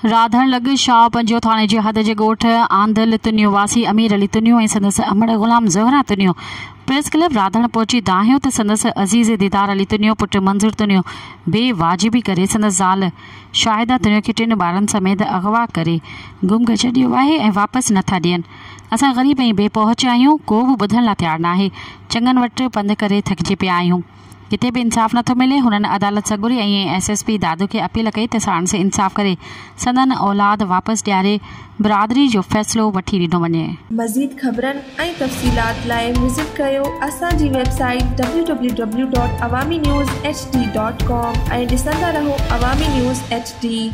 राधण लॻ शाह पंजो थाणे जे हद जे ॻोठ आंदल तुनियो वासी अमीर अली तुनियो ऐं संदसि अमड़ ग़ुलाम ज़हरा तुनियो प्रेस क्लब राधण पहुची दाहियो त संदसि अज़ीज़ दीदार अली तुनियो पुटु मंज़ूर तुनियो बेवाजिबी करे संदसि ज़ाल शाहिदा तुनियो खे 3 ॿारनि समेत अगवा करे गुम करे छॾियो आहे ऐं वापसि नथा ॾियनि। असां ग़रीब ऐं बेपहुच आहियूं, को बि ॿुधण लाइ तयारु न आहे। चङनि वटि पंधु करे थकिजी पिया आहियूं, किथे बि इंसाफ़ नथो मिले। हुननि अदालत सां घुरी ऐं SSP दादू खे अपील कई त साण से इंसाफ़ करे संदन औलाद वापसि ॾियारे बिरादरी जो फ़ैसिलो वठी ॾिनो वञे। मज़ीद ख़बरनि ऐं तफ़सीलात लाइ विज़िट कयो असांजी वेबसाइट www.awamiNewsHD.com ऐं ॾिसंदा रहो अवामी न्यूज़ HD।